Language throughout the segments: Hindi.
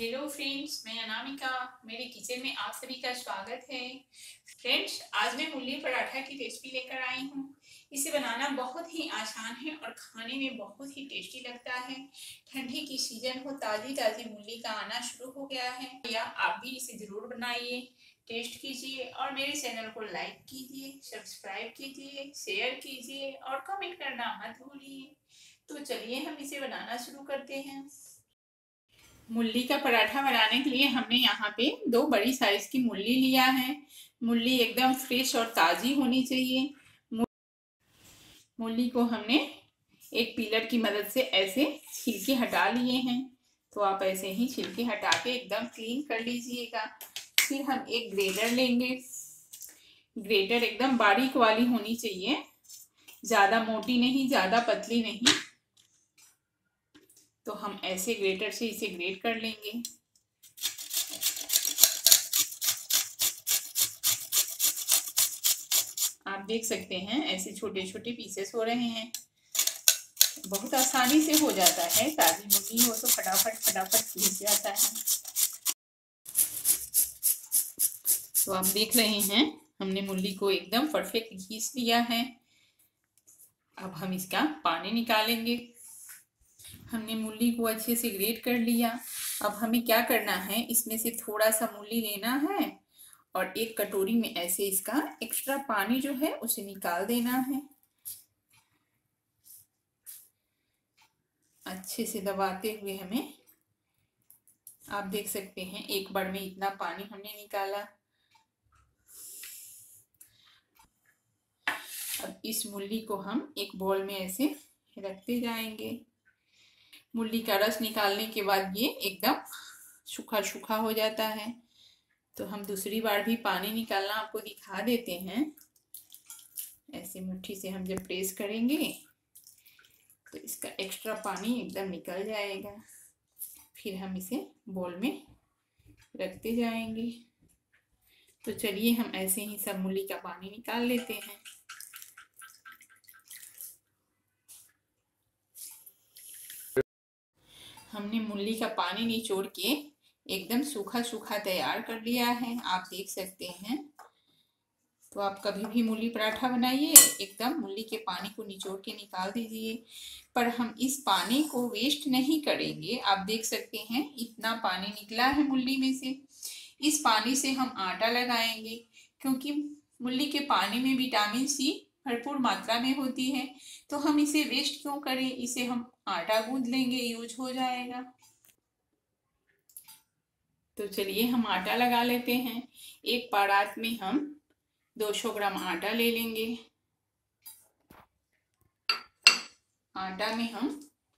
हेलो फ्रेंड्स, मैं अनामिका। मेरे किचन में आप सभी का स्वागत है। फ्रेंड्स, आज मैं मूली पराठा की रेसिपी लेकर आई हूँ। इसे बनाना बहुत ही आसान है और खाने में बहुत ही टेस्टी लगता है। ठंडी की सीजन हो, ताज़ी ताज़ी मूली का आना शुरू हो गया है। या आप भी इसे ज़रूर बनाइए, टेस्ट कीजिए और मेरे चैनल को लाइक कीजिए, सब्सक्राइब कीजिए, शेयर कीजिए और कमेंट करना मत भूलिए। तो चलिए हम इसे बनाना शुरू करते हैं। मूली का पराठा बनाने के लिए हमने यहाँ पे 2 बड़ी साइज की मूली लिया है। मूली एकदम फ्रेश और ताज़ी होनी चाहिए। मूली को हमने एक पीलर की मदद से ऐसे छिलके हटा लिए हैं। तो आप ऐसे ही छिलके हटा के एकदम क्लीन कर लीजिएगा। फिर हम एक ग्रेटर लेंगे। ग्रेटर एकदम बारीक वाली होनी चाहिए, ज़्यादा मोटी नहीं, ज़्यादा पतली नहीं। तो हम ऐसे ग्रेटर से इसे ग्रेट कर लेंगे। आप देख सकते हैं ऐसे छोटे छोटे पीसेस हो रहे हैं। बहुत आसानी से हो जाता है, ताजी मूली हो तो फटाफट पीस जाता है। तो आप देख रहे हैं हमने मूली को एकदम परफेक्ट घिस लिया है। अब हम इसका पानी निकालेंगे। हमने मूली को अच्छे से ग्रेट कर लिया। अब हमें क्या करना है, इसमें से थोड़ा सा मूली लेना है और एक कटोरी में ऐसे इसका एक्स्ट्रा पानी जो है उसे निकाल देना है। अच्छे से दबाते हुए हमें, आप देख सकते हैं एक बार में इतना पानी हमने निकाला। अब इस मूली को हम एक बाउल में ऐसे रखते जाएंगे। मूली का रस निकालने के बाद ये एकदम सूखा सूखा हो जाता है। तो हम दूसरी बार भी पानी निकालना आपको दिखा देते हैं। ऐसे मुट्ठी से हम जब प्रेस करेंगे तो इसका एक्स्ट्रा पानी एकदम निकल जाएगा। फिर हम इसे बाउल में रखते जाएंगे। तो चलिए हम ऐसे ही सब मूली का पानी निकाल लेते हैं। हमने मूली का पानी निचोड़ के एकदम सूखा सूखा तैयार कर लिया है, आप देख सकते हैं। तो आप कभी भी मूली पराठा बनाइए, एकदम मूली के पानी को निचोड़ के निकाल दीजिए। पर हम इस पानी को वेस्ट नहीं करेंगे। आप देख सकते हैं इतना पानी निकला है मूली में से। इस पानी से हम आटा लगाएंगे, क्योंकि मूली के पानी में विटामिन सी भरपूर मात्रा में होती है। तो हम इसे वेस्ट क्यों करें, इसे हम आटा गूंद लेंगे, यूज हो जाएगा। तो चलिए हम आटा लगा लेते हैं। एक परात में हम 200 ग्राम आटा ले लेंगे। आटा में हम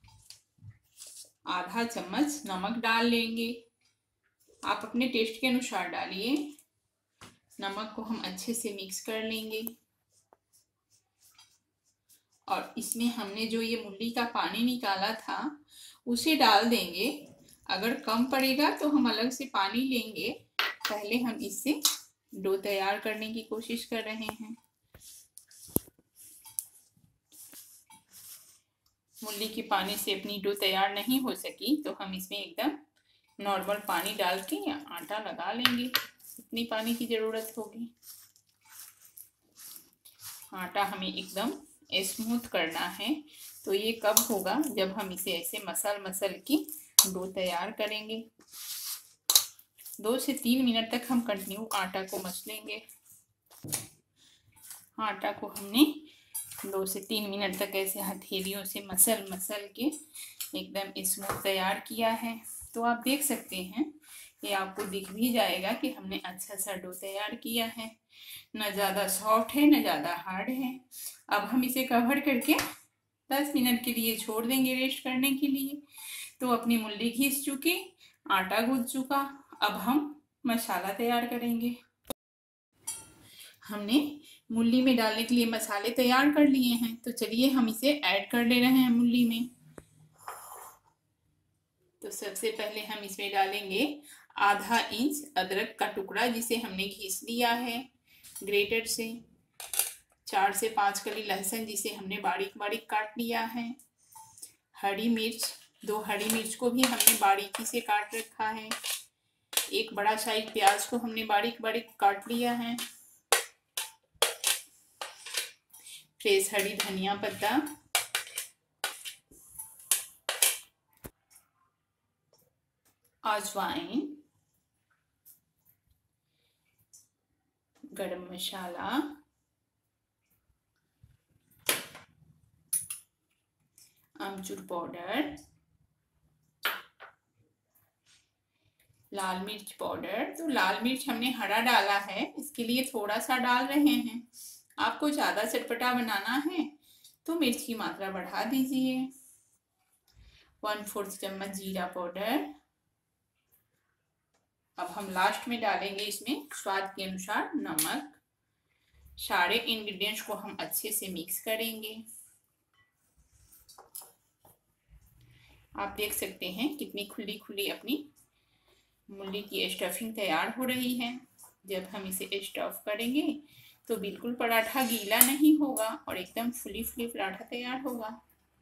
आधा चम्मच नमक डाल लेंगे। आप अपने टेस्ट के अनुसार डालिए। नमक को हम अच्छे से मिक्स कर लेंगे और इसमें हमने जो ये मूली का पानी निकाला था उसे डाल देंगे। अगर कम पड़ेगा तो हम अलग से पानी लेंगे। पहले हम इससे डो तैयार करने की कोशिश कर रहे हैं। मूली के पानी से अपनी डो तैयार नहीं हो सकी तो हम इसमें एकदम नॉर्मल पानी डाल के आटा लगा लेंगे। इतनी पानी की ज़रूरत होगी। आटा हमें एकदम स्मूथ करना है। तो ये कब होगा, जब हम इसे ऐसे मसल की डो तैयार करेंगे। 2 से 3 मिनट तक हम कंटिन्यू आटा को मसलेंगे। आटा को हमने 2 से 3 मिनट तक ऐसे हथेलियों से मसल के एकदम स्मूथ तैयार किया है। तो आप देख सकते हैं, ये आपको दिख भी जाएगा कि हमने अच्छा सा डो तैयार किया है। न ज़्यादा सॉफ्ट है न ज़्यादा हार्ड है। अब हम इसे कवर करके 10 मिनट के लिए छोड़ देंगे रेस्ट करने के लिए। तो अपनी मूली घिस चुकी, आटा गूंथ चुका। अब हम मसाला तैयार करेंगे। हमने मूली में डालने के लिए मसाले तैयार कर लिए हैं। तो चलिए हम इसे ऐड कर ले रहे हैं मूली में। तो सबसे पहले हम इसमें डालेंगे आधा इंच अदरक का टुकड़ा, जिसे हमने घिस लिया है ग्रेटर से। 4 से 5 कली लहसुन, जिसे हमने बारीक बारीक काट लिया है। हरी मिर्च 2 हरी मिर्च को भी हमने बारीकी से काट रखा है। एक बड़ा साइज प्याज को हमने बारीक बारीक काट लिया है। फ्रेश हरी धनिया पत्ता, अजवाइन, गरम मसाला, आमचूर पाउडर, लाल मिर्च पाउडर। तो लाल मिर्च हमने हरा डाला है, इसके लिए थोड़ा सा डाल रहे हैं। आपको ज़्यादा चटपटा बनाना है तो मिर्च की मात्रा बढ़ा दीजिए। 1/4 चम्मच जीरा पाउडर। अब हम लास्ट में डालेंगे इसमें स्वाद के अनुसार नमक। सारे इंग्रेडिएंट्स को हम अच्छे से मिक्स करेंगे। आप देख सकते हैं कितनी खुली खुली अपनी मूली की स्टफिंग तैयार हो रही है। जब हम इसे स्टफ करेंगे तो बिल्कुल पराठा गीला नहीं होगा और एकदम फुली फुली पराठा तैयार होगा।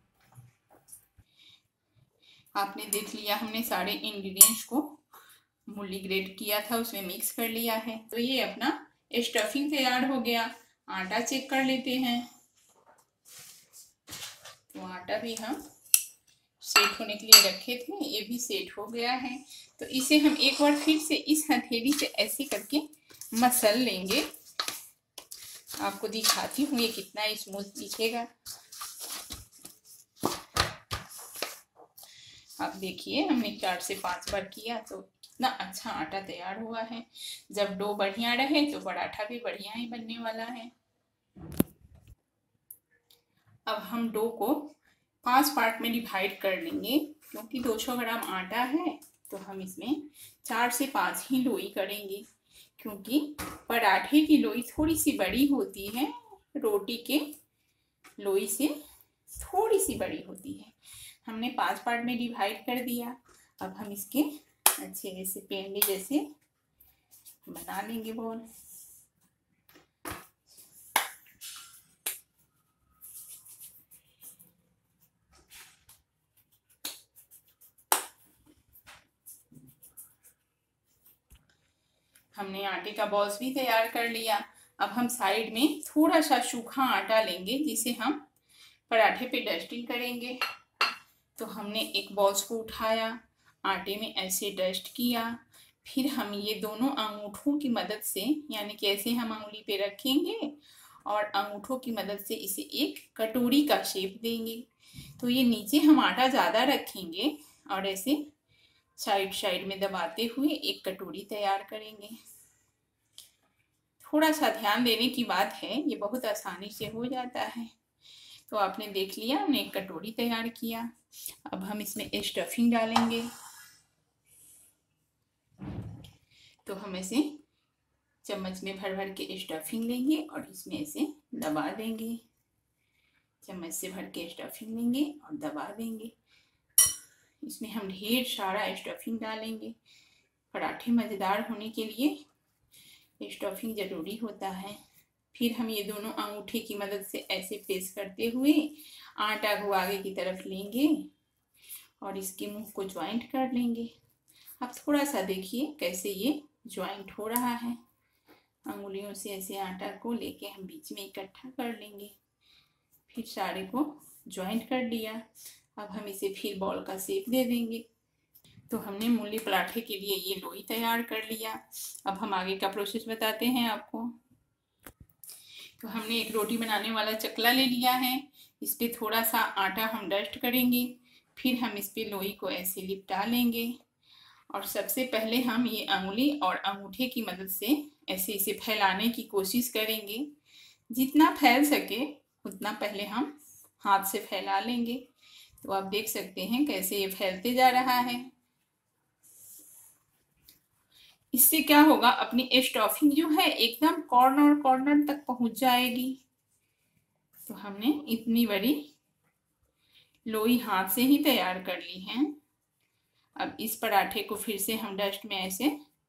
आपने देख लिया, हमने सारे इंग्रेडिएंट्स को मूली ग्रेट किया था, उसमें मिक्स कर लिया है। तो ये अपना स्टफिंग तैयार हो गया। आटा चेक कर लेते हैं। तो आटा भी हम सेट होने के लिए रखे थे, ये भी सेट हो गया है। तो इसे हम एक बार फिर से इस हथेली से ऐसे करके मसल लेंगे। आपको दिखाती हूँ ये कितना स्मूथ दिखेगा। आप देखिए, हमने 4 से 5 बार किया तो कितना अच्छा आटा तैयार हुआ है। जब डो बढ़िया रहे तो पराठा भी बढ़िया ही बनने वाला है। अब हम डो को 5 पार्ट में डिवाइड कर लेंगे। क्योंकि 200 ग्राम आटा है तो हम इसमें 4 से 5 ही लोई करेंगे। क्योंकि पराठे की लोई थोड़ी सी बड़ी होती है, रोटी के लोई से थोड़ी सी बड़ी होती है। हमने 5 पार्ट में डिवाइड कर दिया। अब हम इसके अच्छे से पेंडे जैसे बना लेंगे बॉल। हमने आटे का बॉल्स भी तैयार कर लिया। अब हम साइड में थोड़ा सा सूखा आटा लेंगे जिसे हम पराठे पे डस्टिंग करेंगे। तो हमने एक बॉल्स को उठाया, आटे में ऐसे डस्ट किया। फिर हम ये दोनों अंगूठों की मदद से, यानी कि ऐसे हम अंगुली पे रखेंगे और अंगूठों की मदद से इसे एक कटोरी का शेप देंगे। तो ये नीचे हम आटा ज़्यादा रखेंगे और ऐसे साइड साइड में दबाते हुए एक कटोरी तैयार करेंगे। थोड़ा सा ध्यान देने की बात है, ये बहुत आसानी से हो जाता है। तो आपने देख लिया, हमने एक कटोरी तैयार किया। अब हम इसमें स्टफिंग डालेंगे। तो हम ऐसे चम्मच में भर भर के स्टफिंग लेंगे और इसमें ऐसे दबा देंगे। चम्मच से भर के स्टफिंग लेंगे और दबा देंगे। इसमें हम ढेर सारा स्टफिंग डालेंगे। पराठे मज़ेदार होने के लिए स्टफिंग ज़रूरी होता है। फिर हम ये दोनों अंगूठे की मदद से ऐसे प्रेस करते हुए आटा को आगे की तरफ लेंगे और इसके मुंह को ज्वाइंट कर लेंगे। अब थोड़ा सा देखिए कैसे ये ज्वाइंट हो रहा है। अंगुलियों से ऐसे आटा को लेके हम बीच में इकट्ठा कर लेंगे। फिर सारे को ज्वाइंट कर लिया। अब हम इसे फिर बॉल का शेप दे देंगे। तो हमने मूली पराठे के लिए ये लोई तैयार कर लिया। अब हम आगे का प्रोसेस बताते हैं आपको। तो हमने एक रोटी बनाने वाला चकला ले लिया है। इस पर थोड़ा सा आटा हम डस्ट करेंगे। फिर हम इस पर लोई को ऐसे लिपटा लेंगे और सबसे पहले हम ये अंगुली और अंगूठे की मदद से ऐसे इसे फैलाने की कोशिश करेंगे। जितना फैल सके उतना पहले हम हाथ से फैला लेंगे। तो आप देख सकते हैं कैसे ये फैलते जा रहा है। इससे क्या होगा, अपनी स्टफिंग जो है एकदम कॉर्नर कॉर्नर तक पहुंच जाएगी। तो हमने इतनी बड़ी लोई हाथ से ही तैयार कर ली है। अब इस पराठे को फिर से हम डस्ट में ऐसे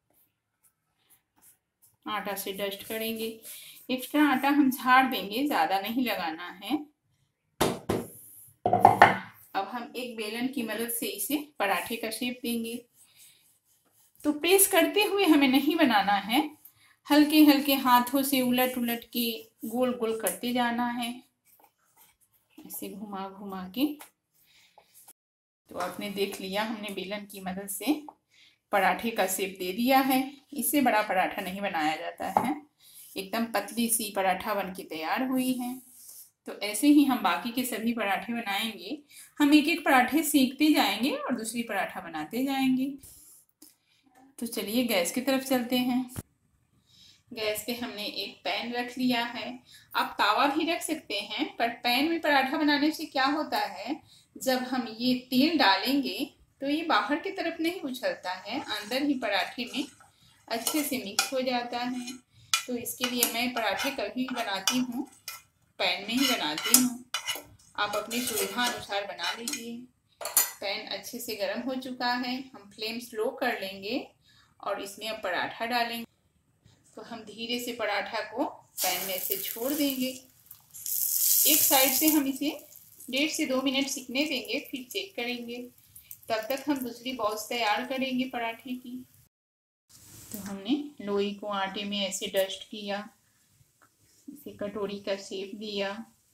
आटा से डस्ट करेंगे। एक्स्ट्रा आटा हम झाड़ देंगे, ज़्यादा नहीं लगाना है। अब हम एक बेलन की मदद से इसे पराठे का शेप देंगे। तो प्रेस करते हुए हमें नहीं बनाना है, हल्के हल्के हाथों से उलट उलट के गोल गोल करते जाना है, ऐसे घुमा घुमा के। तो आपने देख लिया, हमने बेलन की मदद से पराठे का शेप दे दिया है। इससे बड़ा पराठा नहीं बनाया जाता है। एकदम पतली सी पराठा बन के तैयार हुई है। तो ऐसे ही हम बाकी के सभी पराठे बनाएंगे। हम एक एक पराठे सीखते जाएंगे और दूसरी पराठा बनाते जाएंगे। तो चलिए गैस की तरफ चलते हैं। गैस पे हमने एक पैन रख लिया है। आप तावा भी रख सकते हैं, पर पैन में पराठा बनाने से क्या होता है, जब हम ये तेल डालेंगे तो ये बाहर की तरफ नहीं उछलता है, अंदर ही पराठे में अच्छे से मिक्स हो जाता है। तो इसके लिए मैं पराठे कभी बनाती हूँ पैन में ही बनाती हूँ। आप अपनी सुविधा अनुसार बना लीजिए। पैन अच्छे से गर्म हो चुका है। हम फ्लेम स्लो कर लेंगे और इसमें अब पराठा डालेंगे। तो हम धीरे से पराठा को पैन में से छोड़ देंगे। एक साइड से हम इसे 1.5 से 2 मिनट सिकने देंगे, फिर चेक करेंगे। तब तक हम दूसरी बॉल्स तैयार करेंगे पराठे की। तो हमने लोई को आटे में ऐसे डस्ट किया, इसे कटोरी का शेप दिया,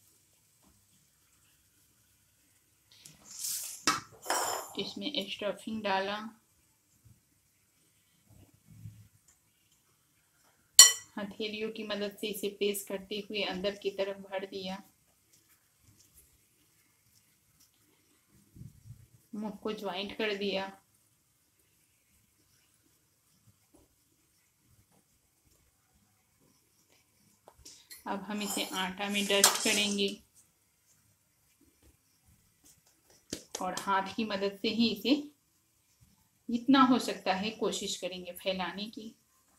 इसमें स्टफिंग डाला, हथेलियों की मदद से इसे प्रेस करते हुए अंदर की तरफ भर दिया, मुंह को ज्वाइंट कर दिया। अब हम इसे आटा में डस्ट करेंगे और हाथ की मदद से ही इसे जितना हो सकता है कोशिश करेंगे फैलाने की।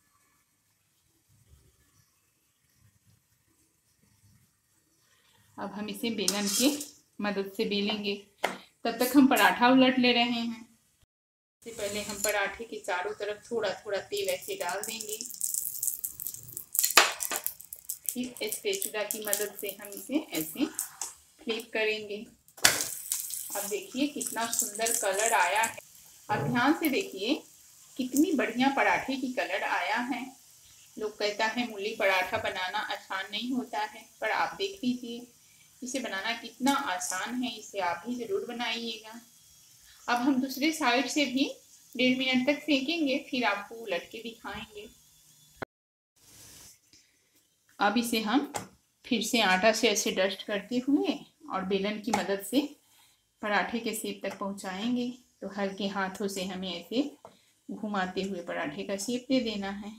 अब हम इसे बेलन की मदद से बेलेंगे। तब तक हम पराठा उलट ले रहे हैं। इससे पहले हम पराठे के चारों तरफ थोड़ा थोड़ा तेल ऐसे डाल देंगे। फिर स्पैचुला की मदद से हम इसे ऐसे फ्लिप करेंगे। अब देखिए कितना सुंदर कलर आया है। अब ध्यान से देखिए कितनी बढ़िया पराठे की कलर आया है। लोग कहता है मूली पराठा बनाना आसान नहीं होता है, पर आप देख लीजिए इसे बनाना कितना आसान है। इसे आप भी जरूर बनाइएगा। अब हम दूसरे साइड से भी 1.5 मिनट तक सेकेंगे, फिर आपको उलट के दिखाएंगे। अब इसे हम फिर से आटा से ऐसे डस्ट करते हुए और बेलन की मदद से पराठे के शेप तक पहुंचाएंगे। तो हल्के हाथों से हमें ऐसे घुमाते हुए पराठे का शेप दे देना है।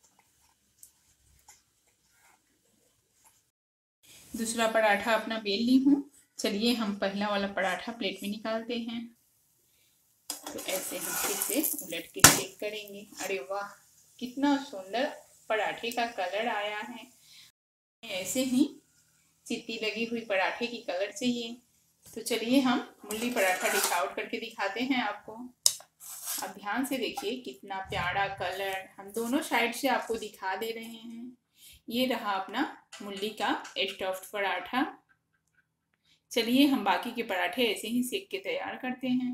दूसरा पराठा अपना बेल ली हूँ। चलिए हम पहला वाला पराठा प्लेट में निकालते हैं। तो ऐसे हम फिर से उलट के चेक करेंगे। अरे वाह, कितना सुंदर पराठे का कलर आया है। ऐसे ही चित्ती लगी हुई पराठे की कलर चाहिए। तो चलिए हम मूली पराठा डिश आउट करके दिखाते हैं आपको। अब ध्यान से देखिए कितना प्यारा कलर हम दोनों साइड से आपको दिखा दे रहे हैं। ये रहा अपना मूली का स्टफ्ड पराठा। चलिए हम बाकी के पराठे ऐसे ही सेक के तैयार करते हैं।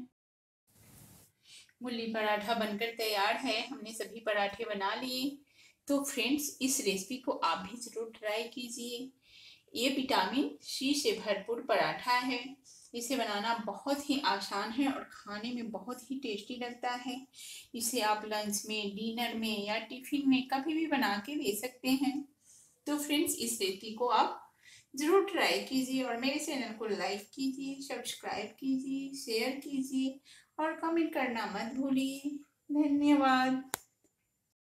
मूली पराठा बनकर तैयार है। हमने सभी पराठे बना लिए। तो फ्रेंड्स, इस रेसिपी को आप भी जरूर ट्राई कीजिए। ये विटामिन सी से भरपूर पराठा है। इसे बनाना बहुत ही आसान है और खाने में बहुत ही टेस्टी लगता है। इसे आप लंच में, डिनर में या टिफिन में कभी भी बना के दे सकते हैं। तो फ्रेंड्स, इस रेसिपी को आप जरूर ट्राई कीजिए और मेरे चैनल को लाइक कीजिए, सब्सक्राइब कीजिए, शेयर कीजिए और कमेंट करना मत भूलिए। धन्यवाद।